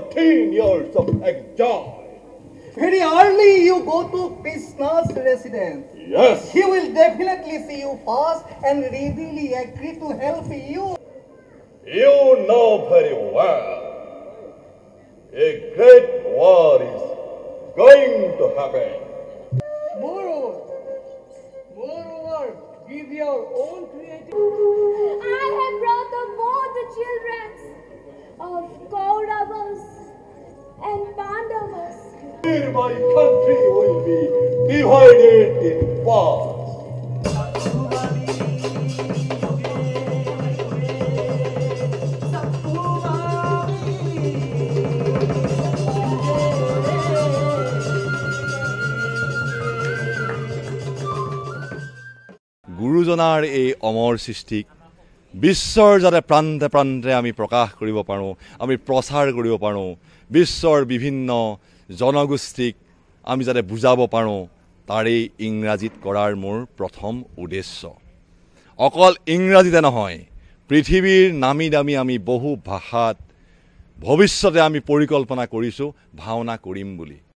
14 years of exile. Very early you go to Krishna's residence. Yes. He will definitely see you first and readily agree to help you. You know very well. A great war is going to happen. Moreover, give your own creative. I have brought the both the children of Kauravas and Pandavas. Here my country will be divided in parts. গুৰুজনাৰ এই অমৰ সৃষ্টিক বিশ্বৰ যাতে প্ৰান্তে প্ৰান্তে আমি প্ৰকাশ কৰিব পাৰোঁ, আমি প্ৰচাৰ কৰিব পাৰোঁ, বিশ্বৰ বিভিন্ন জনগোষ্ঠীক আমি যাতে বুজাব পাৰোঁ, তাৰেই ইংৰাজীত কৰাৰ মোৰ প্ৰথম উদ্দেশ্য। অকল ইংৰাজীতে নহয়, পৃথিৱীৰ নামী দামী আমি বহু ভাষাত ভৱিষ্যতে আমি পৰিকল্পনা কৰিছোঁ ভাওনা কৰিম বুলি।